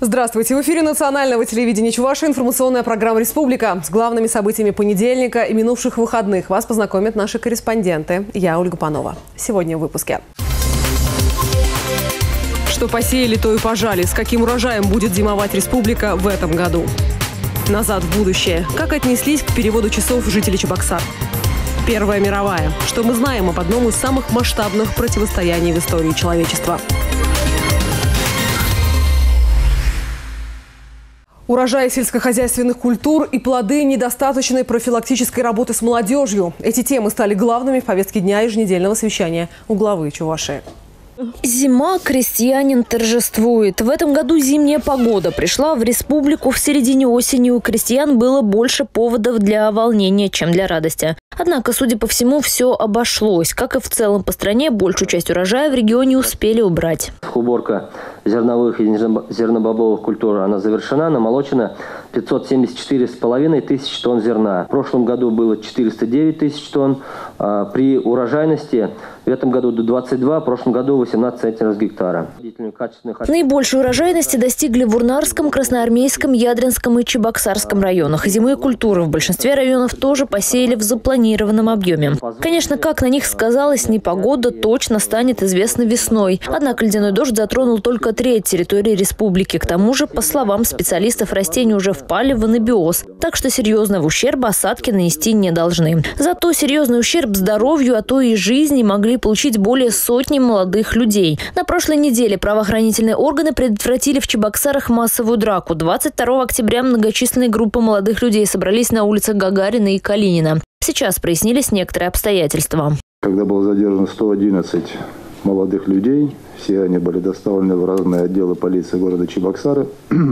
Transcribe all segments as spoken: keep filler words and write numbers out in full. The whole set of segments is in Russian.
Здравствуйте! В эфире национального телевидения Чувашии информационная программа «Республика». С главными событиями понедельника и минувших выходных вас познакомят наши корреспонденты. Я Ольга Панова. Сегодня в выпуске. Что посеяли, то и пожали. С каким урожаем будет зимовать республика в этом году? Назад в будущее. Как отнеслись к переводу часов жители Чебоксар? Первая мировая. Что мы знаем об одном из самых масштабных противостояний в истории человечества? Урожай сельскохозяйственных культур и плоды недостаточной профилактической работы с молодежью. Эти темы стали главными в повестке дня еженедельного совещания у главы Чувашии. Зима, крестьянин торжествует. В этом году зимняя погода пришла в республику в середине осени. У крестьян было больше поводов для волнения, чем для радости. Однако, судя по всему, все обошлось. Как и в целом по стране, большую часть урожая в регионе успели убрать. Уборка зерновых и зернобобовых культур она завершена, намолочено пятьсот семьдесят четыре с половиной тысяч тонн зерна. В прошлом году было четыреста девять тысяч тонн. При урожайности в этом году до двадцати двух, в прошлом году восемнадцать центнеров с гектара. Наибольшей урожайности достигли в Урнарском, Красноармейском, Ядринском и Чебоксарском районах. Зимые культуры в большинстве районов тоже посеяли в запланированном объеме. Конечно, как на них сказалась непогода, точно станет известно весной. Однако ледяной дождь затронул только треть территории республики. К тому же, по словам специалистов, растения уже впали в анабиоз. Так что серьезного ущерба осадки нанести не должны. Зато серьезный ущерб здоровью, а то и жизни могли получить более сотни молодых людей. На прошлой неделе правоохранительные органы предотвратили в Чебоксарах массовую драку. двадцать второго октября многочисленные группы молодых людей собрались на улицах Гагарина и Калинина. Сейчас прояснились некоторые обстоятельства. Когда было задержано сто одиннадцать молодых людей, все они были доставлены в разные отделы полиции города Чебоксары.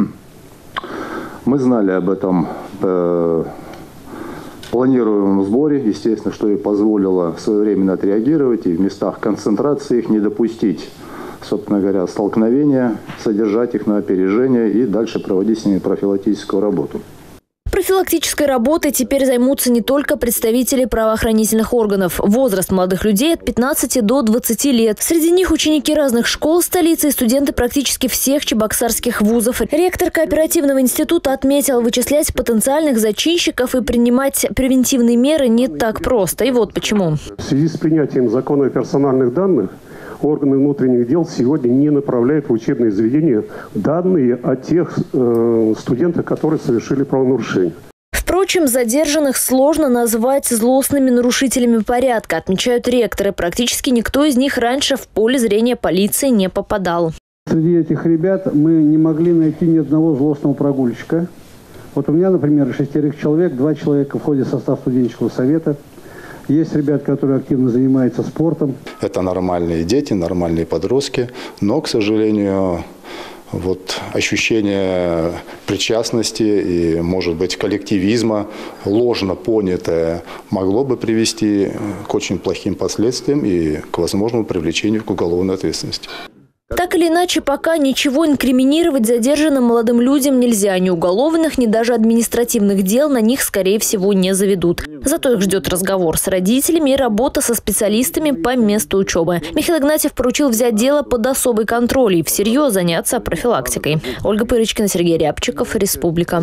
Мы знали об этом э, планируемом сборе, естественно, что и позволило своевременно отреагировать и в местах концентрации их не допустить, собственно говоря, столкновения, содержать их на опережение и дальше проводить с ними профилактическую работу. Профилактической работой теперь займутся не только представители правоохранительных органов. Возраст молодых людей от пятнадцати до двадцати лет. Среди них ученики разных школ столицы и студенты практически всех чебоксарских вузов. Ректор кооперативного института отметил, вычислять потенциальных зачинщиков и принимать превентивные меры не так просто. И вот почему. В связи с принятием закона о персональных данных органы внутренних дел сегодня не направляют в учебные заведения данные о тех э, студентах, которые совершили правонарушение. Впрочем, задержанных сложно назвать злостными нарушителями порядка, отмечают ректоры. Практически никто из них раньше в поле зрения полиции не попадал. Среди этих ребят мы не могли найти ни одного злостного прогульщика. Вот у меня, например, шестерых человек, два человека входят в состав студенческого совета. Есть ребят, которые активно занимаются спортом. Это нормальные дети, нормальные подростки, но, к сожалению, вот ощущение причастности и, может быть, коллективизма, ложно понятое, могло бы привести к очень плохим последствиям и к возможному привлечению к уголовной ответственности. Так или иначе, пока ничего инкриминировать задержанным молодым людям нельзя. Ни уголовных, ни даже административных дел на них, скорее всего, не заведут. Зато их ждет разговор с родителями и работа со специалистами по месту учебы. Михаил Игнатьев поручил взять дело под особый контроль и всерьез заняться профилактикой. Ольга Пырочкина, Сергей Рябчиков, Республика.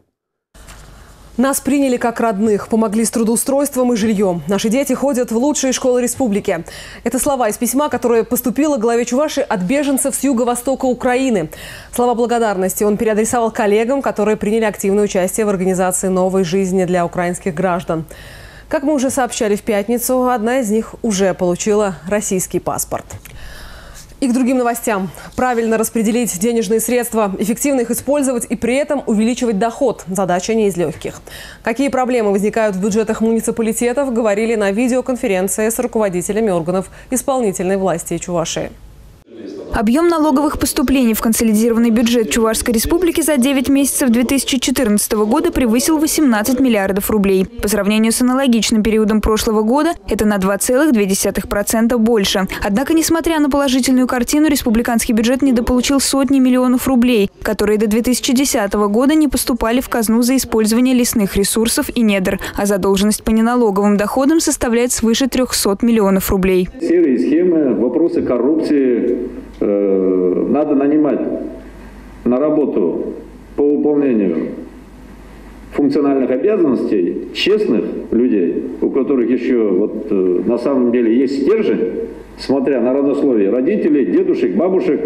Нас приняли как родных, помогли с трудоустройством и жильем. Наши дети ходят в лучшие школы республики. Это слова из письма, которое поступило главе Чувашии от беженцев с юго-востока Украины. Слова благодарности он переадресовал коллегам, которые приняли активное участие в организации новой жизни для украинских граждан. Как мы уже сообщали в пятницу, одна из них уже получила российский паспорт. И к другим новостям. Правильно распределить денежные средства, эффективно их использовать и при этом увеличивать доход. Задача не из легких. Какие проблемы возникают в бюджетах муниципалитетов, говорили на видеоконференции с руководителями органов исполнительной власти Чувашии. Объем налоговых поступлений в консолидированный бюджет Чувашской республики за девять месяцев две тысячи четырнадцатого года превысил восемнадцать миллиардов рублей. По сравнению с аналогичным периодом прошлого года это на два целых две десятых процента больше. Однако, несмотря на положительную картину, республиканский бюджет недополучил сотни миллионов рублей, которые до две тысячи десятого года не поступали в казну за использование лесных ресурсов и недр, а задолженность по неналоговым доходам составляет свыше трёхсот миллионов рублей. Серые схемы, вопросы коррупции. Надо нанимать на работу по выполнению функциональных обязанностей честных людей, у которых еще вот, на самом деле есть стержень, смотря на родословие родителей, дедушек, бабушек,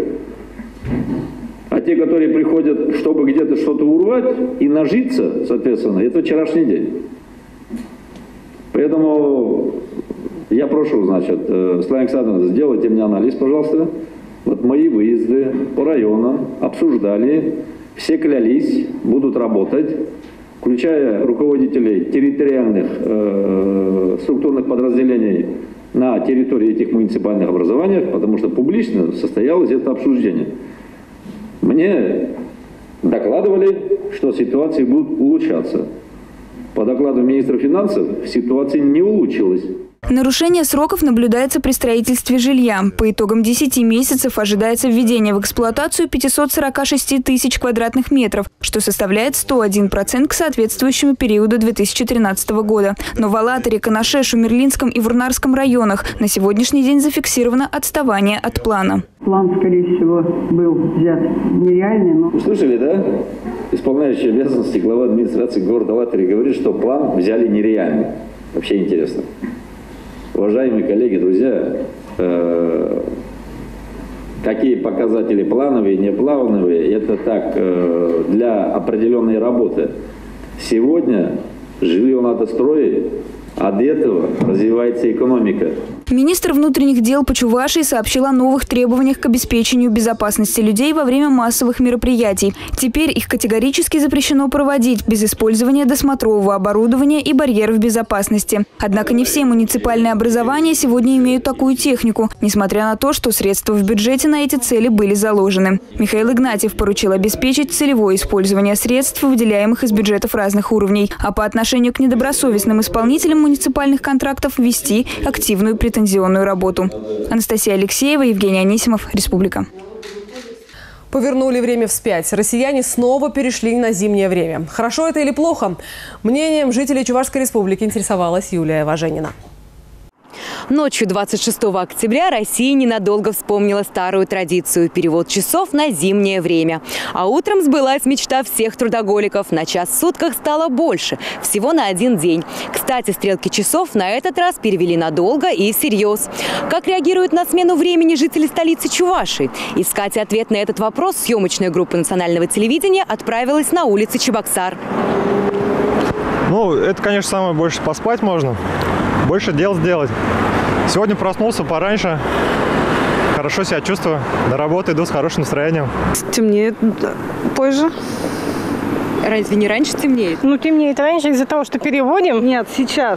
а те, которые приходят, чтобы где-то что-то урвать и нажиться, соответственно, это вчерашний день. Поэтому я прошу, значит, Светлана Александровна, сделайте мне анализ, пожалуйста. Вот мои выезды по районам обсуждали, все клялись, будут работать, включая руководителей территориальных э, структурных подразделений на территории этих муниципальных образований, потому что публично состоялось это обсуждение. Мне докладывали, что ситуация будет улучшаться. По докладу министра финансов ситуация не улучшилась. Нарушение сроков наблюдается при строительстве жилья. По итогам десяти месяцев ожидается введение в эксплуатацию пятисот сорока шести тысяч квадратных метров, что составляет сто один процент к соответствующему периоду две тысячи тринадцатого года. Но в Алатыре, Канаше, Шумерлинском и Вурнарском районах на сегодняшний день зафиксировано отставание от плана. План, скорее всего, был взят нереальный. Но... Услышали, да? Исполняющий обязанности глава администрации города Алатыри говорит, что план взяли нереальный. Вообще интересно. Уважаемые коллеги, друзья, э, какие показатели плановые, неплановые, это так, э, для определенной работы. Сегодня жилье надо строить, от этого развивается экономика. Министр внутренних дел по Чувашии сообщил о новых требованиях к обеспечению безопасности людей во время массовых мероприятий. Теперь их категорически запрещено проводить без использования досмотрового оборудования и барьеров безопасности. Однако не все муниципальные образования сегодня имеют такую технику, несмотря на то, что средства в бюджете на эти цели были заложены. Михаил Игнатьев поручил обеспечить целевое использование средств, выделяемых из бюджетов разных уровней, а по отношению к недобросовестным исполнителям муниципальных контрактов вести активную претензию. работу. Анастасия Алексеева, Евгений Анисимов, Республика. Повернули время вспять. Россияне снова перешли на зимнее время. Хорошо это или плохо? Мнением жителей Чувашской Республики интересовалась Юлия Важенина. Ночью двадцать шестого октября Россия ненадолго вспомнила старую традицию – перевод часов на зимнее время. А утром сбылась мечта всех трудоголиков. На час в сутках стало больше. Всего на один день. Кстати, стрелки часов на этот раз перевели надолго и всерьез. Как реагируют на смену времени жители столицы Чувашии? Искать ответ на этот вопрос съемочная группа национального телевидения отправилась на улицы Чебоксар. Ну, это, конечно, самое больше поспать можно. Больше дел сделать. Сегодня проснулся пораньше, хорошо себя чувствую, до работы иду с хорошим настроением. Темнеет позже. Разве не раньше темнеет? Ну, темнеет раньше из-за того, что переводим. Нет, сейчас.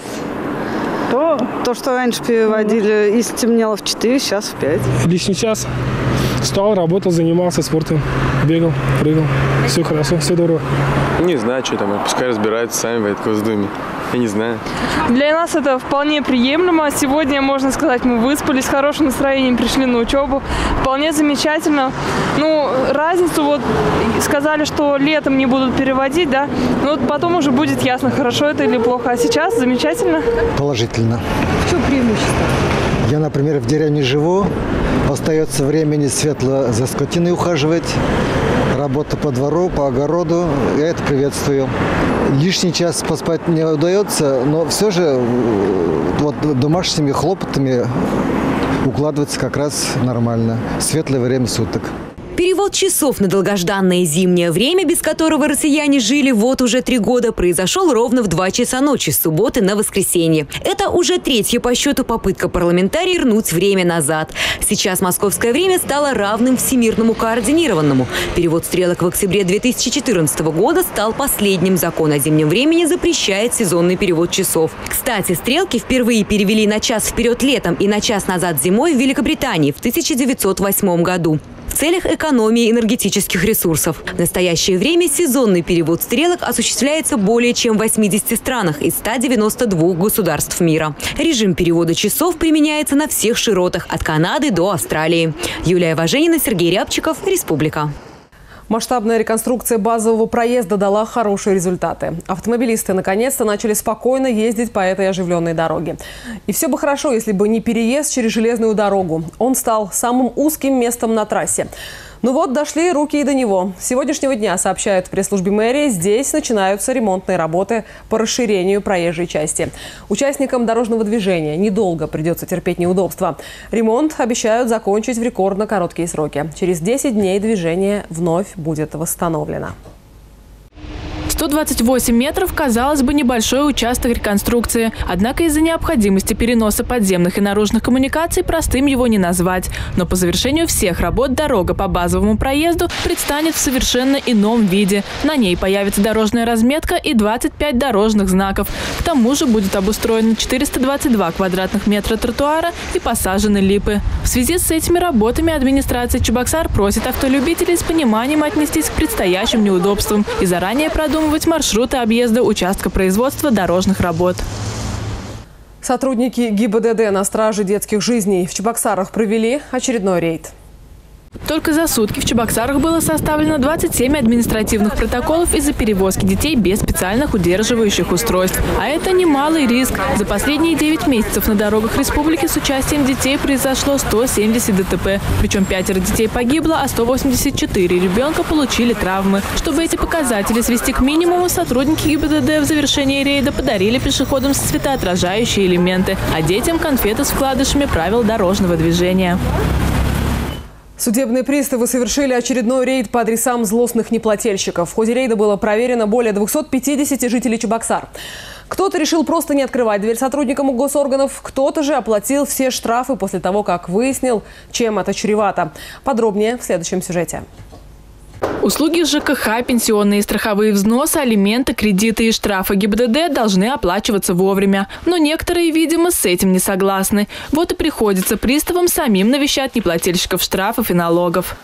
То, то что раньше переводили, если темнело в четыре, сейчас в пять. Лишний час. Встал, работал, занимался спортом, бегал, прыгал. Все хорошо, все здорово. Не знаю, что там, пускай разбираются сами в этой Госдуме. Я не знаю. Для нас это вполне приемлемо. Сегодня, можно сказать, мы выспались, с хорошим настроением пришли на учебу. Вполне замечательно. Ну, разницу вот сказали, что летом не будут переводить, да. Но вот потом уже будет ясно, хорошо это или плохо. А сейчас замечательно. Положительно. В чем преимущество? Я, например, в деревне живу. Остается времени светло за скотиной ухаживать. Работа по двору, по огороду. Я это приветствую. Лишний час поспать не удается, но все же вот домашними хлопотами укладываться как раз нормально. Светлое время суток. Перевод часов на долгожданное зимнее время, без которого россияне жили вот уже три года, произошел ровно в два часа ночи с субботы на воскресенье. Это уже третья по счету попытка парламентариев вернуть время назад. Сейчас московское время стало равным всемирному координированному. Перевод стрелок в октябре две тысячи четырнадцатого года стал последним. Закон о зимнем времени запрещает сезонный перевод часов. Кстати, стрелки впервые перевели на час вперед летом и на час назад зимой в Великобритании в тысяча девятьсот восьмом году. В целях экономии энергетических ресурсов. В настоящее время сезонный перевод стрелок осуществляется более чем в восьмидесяти странах из ста девяноста двух государств мира. Режим перевода часов применяется на всех широтах – от Канады до Австралии. Юлия Важенина, Сергей Рябчиков, Республика. Масштабная реконструкция базового проезда дала хорошие результаты. Автомобилисты наконец-то начали спокойно ездить по этой оживленной дороге. И все бы хорошо, если бы не переезд через железную дорогу. Он стал самым узким местом на трассе. Ну вот, дошли руки и до него. С сегодняшнего дня, сообщают в пресс-службе мэрии, здесь начинаются ремонтные работы по расширению проезжей части. Участникам дорожного движения недолго придется терпеть неудобства. Ремонт обещают закончить в рекордно короткие сроки. Через десять дней движение вновь будет восстановлено. сто двадцать восемь метров, казалось бы, небольшой участок реконструкции. Однако из-за необходимости переноса подземных и наружных коммуникаций простым его не назвать. Но по завершению всех работ дорога по базовому проезду предстанет в совершенно ином виде. На ней появится дорожная разметка и двадцать пять дорожных знаков. К тому же будет обустроено четыреста двадцать два квадратных метра тротуара и посажены липы. В связи с этими работами администрация Чебоксар просит автолюбителей с пониманием отнестись к предстоящим неудобствам и заранее продумать маршруты объезда участка производства дорожных работ. Сотрудники ГИБДД на страже детских жизней в Чебоксарах провели очередной рейд. Только за сутки в Чебоксарах было составлено двадцать семь административных протоколов из-за перевозки детей без специальных удерживающих устройств. А это немалый риск. За последние девять месяцев на дорогах республики с участием детей произошло сто семьдесят ДТП. Причем пятеро детей погибло, а сто восемьдесят четыре ребенка получили травмы. Чтобы эти показатели свести к минимуму, сотрудники ГИБДД в завершении рейда подарили пешеходам светоотражающие элементы, а детям конфеты с вкладышами правил дорожного движения. Судебные приставы совершили очередной рейд по адресам злостных неплательщиков. В ходе рейда было проверено более двухсот пятидесяти жителей Чебоксар. Кто-то решил просто не открывать дверь сотрудникам госорганов, кто-то же оплатил все штрафы после того, как выяснил, чем это чревато. Подробнее в следующем сюжете. Услуги ЖКХ, пенсионные и страховые взносы, алименты, кредиты и штрафы ГИБДД должны оплачиваться вовремя. Но некоторые, видимо, с этим не согласны. Вот и приходится приставам самим навещать неплательщиков штрафов и налогов.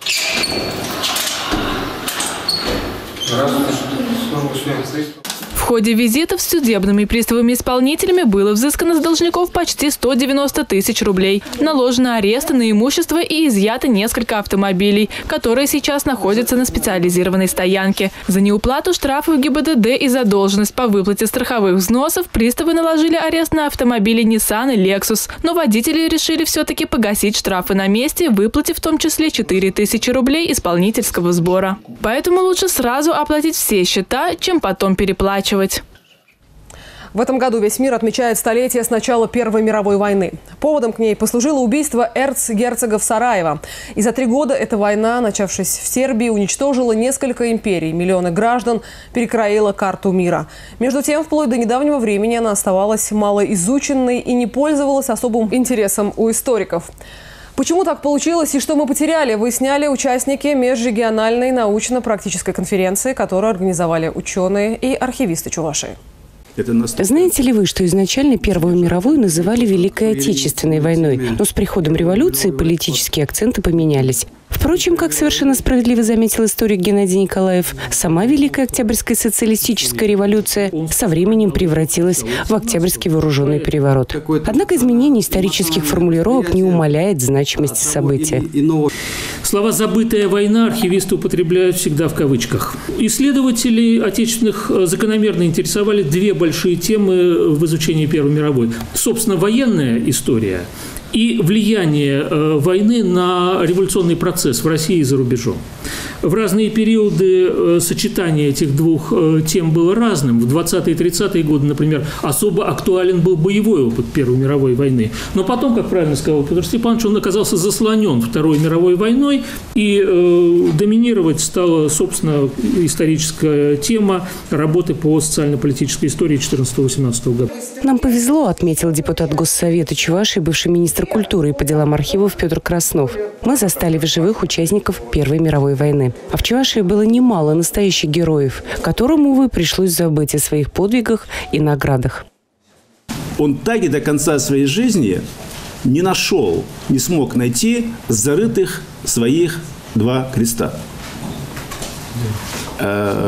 В ходе визитов с судебными приставами-исполнителями было взыскано с должников почти сто девяносто тысяч рублей. Наложены аресты на имущество и изъято несколько автомобилей, которые сейчас находятся на специализированной стоянке. За неуплату штрафов ГИБДД и задолженность по выплате страховых взносов приставы наложили арест на автомобили Nissan и Lexus. Но водители решили все-таки погасить штрафы на месте, выплатив в том числе четыре тысячи рублей исполнительского сбора. Поэтому лучше сразу оплатить все счета, чем потом переплачивать. В этом году весь мир отмечает столетие с начала Первой мировой войны. Поводом к ней послужило убийство эрцгерцогов Сараева. И за три года эта война, начавшись в Сербии, уничтожила несколько империй, миллионы граждан, перекроила карту мира. Между тем, вплоть до недавнего времени она оставалась малоизученной и не пользовалась особым интересом у историков. Почему так получилось и что мы потеряли, выясняли участники межрегиональной научно-практической конференции, которую организовали ученые и архивисты Чувашии. Знаете ли вы, что изначально Первую мировую называли Великой Отечественной войной, но с приходом революции политические акценты поменялись? Впрочем, как совершенно справедливо заметил историк Геннадий Николаев, сама Великая Октябрьская социалистическая революция со временем превратилась в Октябрьский вооруженный переворот. Однако изменение исторических формулировок не умаляет значимости события. Слова «забытая война» архивисты употребляют всегда в кавычках. Исследователи отечественных закономерно интересовали две большие темы в изучении Первой мировой. Собственно, военная история и влияние войны на революционный процесс в России и за рубежом. В разные периоды сочетание этих двух тем было разным. В двадцатые и тридцатые годы, например, особо актуален был боевой опыт Первой мировой войны. Но потом, как правильно сказал Петр Степанович, он оказался заслонен Второй мировой войной, и э, доминировать стала, собственно, историческая тема работы по социально-политической истории четырнадцатого-восемнадцатого года. Нам повезло, отметил депутат Госсовета Чувашии, бывший министр культуры и по делам архивов Петр Краснов. Мы застали в живых участников Первой мировой войны. А в Чувашии было немало настоящих героев, которым, увы, пришлось забыть о своих подвигах и наградах. Он так и до конца своей жизни не нашел, не смог найти зарытых своих два креста.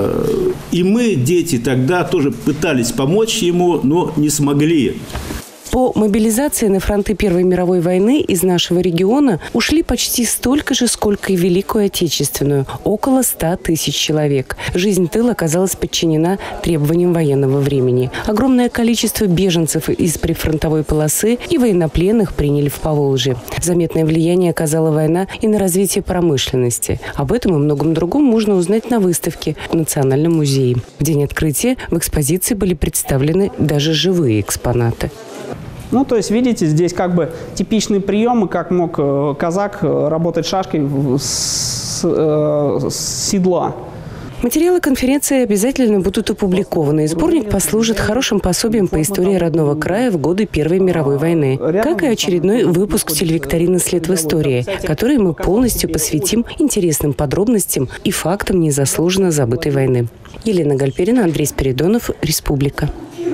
И мы, дети, тогда тоже пытались помочь ему, но не смогли. По мобилизации на фронты Первой мировой войны из нашего региона ушли почти столько же, сколько и в Великую Отечественную – около ста тысяч человек. Жизнь тыла оказалась подчинена требованиям военного времени. Огромное количество беженцев из прифронтовой полосы и военнопленных приняли в Поволжье. Заметное влияние оказала война и на развитие промышленности. Об этом и многом другом можно узнать на выставке в Национальном музее. В день открытия в экспозиции были представлены даже живые экспонаты. Ну, то есть, видите, здесь как бы типичные приемы, как мог казак работать шашкой с, э, с седла. Материалы конференции обязательно будут опубликованы, и сборник послужит хорошим пособием по истории родного края в годы Первой мировой войны, как и очередной выпуск телевикторины «След в истории», который мы полностью посвятим интересным подробностям и фактам незаслуженно забытой войны. Елена Гальперина, Андрей Спиридонов, Республика.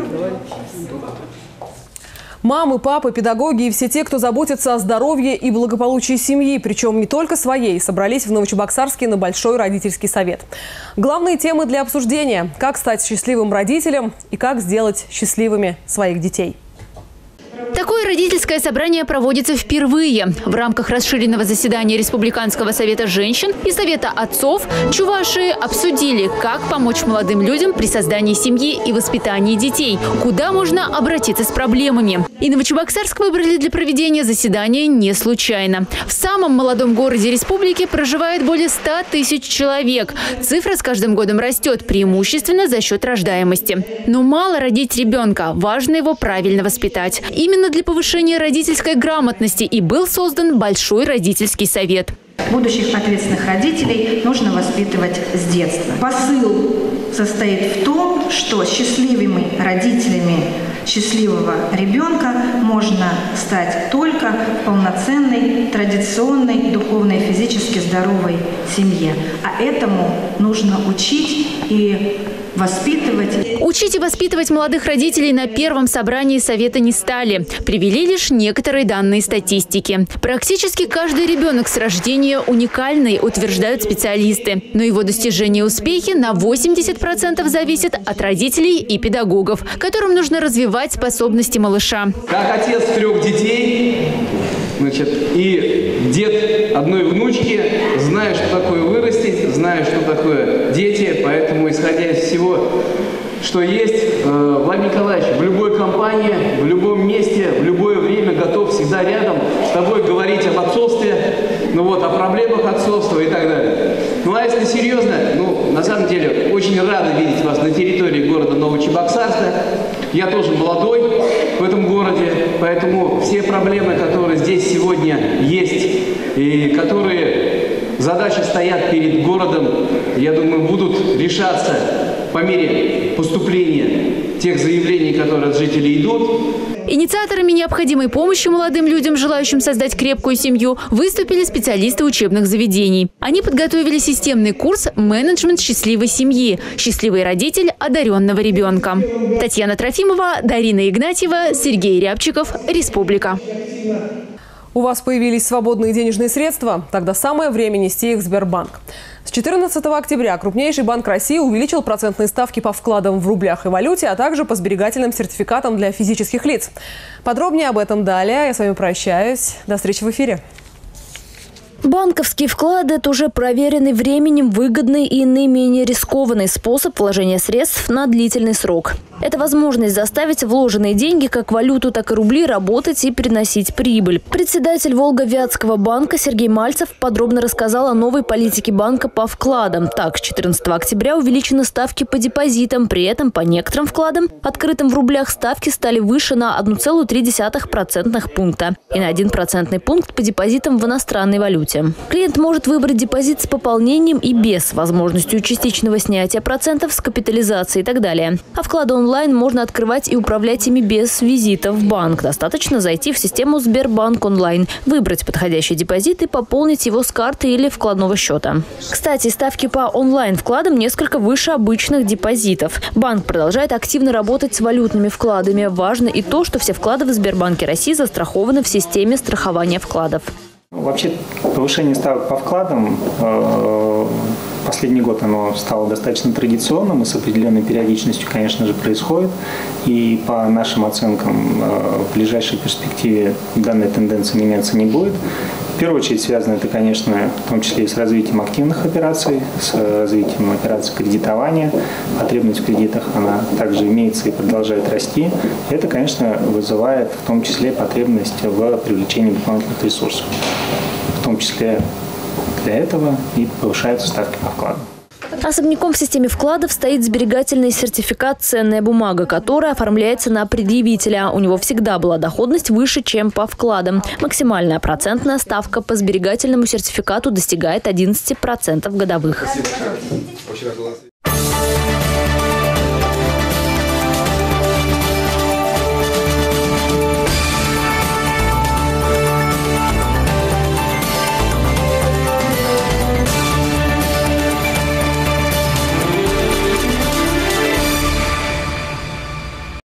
Мамы, папы, педагоги и все те, кто заботится о здоровье и благополучии семьи, причем не только своей, собрались в Новочебоксарске на Большой родительский совет. Главные темы для обсуждения – как стать счастливым родителем и как сделать счастливыми своих детей. Такое родительское собрание проводится впервые. В рамках расширенного заседания Республиканского совета женщин и Совета отцов чуваши обсудили, как помочь молодым людям при создании семьи и воспитании детей, куда можно обратиться с проблемами. И Новочебоксарск выбрали для проведения заседания не случайно. В самом молодом городе республики проживает более ста тысяч человек. Цифра с каждым годом растет, преимущественно за счет рождаемости. Но мало родить ребенка, важно его правильно воспитать. Именно для повышения родительской грамотности и был создан Большой родительский совет. Будущих ответственных родителей нужно воспитывать с детства. Посыл состоит в том, что счастливыми родителями счастливого ребенка можно стать только в полноценной, традиционной, духовной и физически здоровой семье. А этому нужно учить и воспитывать. Учить и воспитывать молодых родителей на первом собрании совета не стали. Привели лишь некоторые данные статистики. Практически каждый ребенок с рождения уникальный, утверждают специалисты. Но его достижения и успехи на восемьдесят процентов зависят от родителей и педагогов, которым нужно развивать способности малыша. Как отец трех детей, значит, и дед одной внучки, знаю, что такое вырастить, знаю, что такое дети, поэтому, исходя из всего, что есть, Владимир Николаевич в любой компании, в любом месте, в любое время готов всегда рядом с тобой говорить об отцовстве, ну вот, о проблемах отцовства и так далее. Ну а если серьезно, ну, на самом деле, очень рада видеть вас на территории города Новочебоксарска. Я тоже молодой в этом городе, поэтому все проблемы, которые здесь сегодня есть и которые задачи стоят перед городом, я думаю, будут решаться по мере поступления тех заявлений, которые от жителей идут. Инициаторами необходимой помощи молодым людям, желающим создать крепкую семью, выступили специалисты учебных заведений. Они подготовили системный курс «Менеджмент счастливой семьи. Счастливый родитель одаренного ребенка». Татьяна Трофимова, Дарина Игнатьева, Сергей Рябчиков, Республика. У вас появились свободные денежные средства? Тогда самое время нести их в Сбербанк. С четырнадцатого октября крупнейший банк России увеличил процентные ставки по вкладам в рублях и валюте, а также по сберегательным сертификатам для физических лиц. Подробнее об этом далее. Я с вами прощаюсь. До встречи в эфире. Банковские вклады – это уже проверенный временем, выгодный и наименее рискованный способ вложения средств на длительный срок. Это возможность заставить вложенные деньги, как валюту, так и рубли, работать и приносить прибыль. Председатель Волго-Вятского банка Сергей Мальцев подробно рассказал о новой политике банка по вкладам. Так, с четырнадцатого октября увеличены ставки по депозитам. При этом по некоторым вкладам, открытым в рублях, ставки стали выше на одна целая три десятых процентных пункта и на один процентный пункт по депозитам в иностранной валюте. Клиент может выбрать депозит с пополнением и без, возможностью частичного снятия процентов с капитализацией и так далее. А вклады онлайн можно открывать и управлять ими без визита в банк. Достаточно зайти в систему Сбербанк онлайн, выбрать подходящий депозит и пополнить его с карты или вкладного счета. Кстати, ставки по онлайн-вкладам несколько выше обычных депозитов. Банк продолжает активно работать с валютными вкладами. Важно и то, что все вклады в Сбербанке России застрахованы в системе страхования вкладов. Вообще повышение ставок по вкладам э, последний год оно стало достаточно традиционным и с определенной периодичностью, конечно же, происходит. И по нашим оценкам в ближайшей перспективе данная тенденция меняться не будет. В первую очередь связано это, конечно, в том числе и с развитием активных операций, с развитием операций кредитования. Потребность в кредитах, она также имеется и продолжает расти. Это, конечно, вызывает в том числе потребность в привлечении дополнительных ресурсов. В том числе для этого и повышаются ставки по вкладу. Особняком в системе вкладов стоит сберегательный сертификат «Ценная бумага», которая оформляется на предъявителя. У него всегда была доходность выше, чем по вкладам. Максимальная процентная ставка по сберегательному сертификату достигает одиннадцати процентов годовых.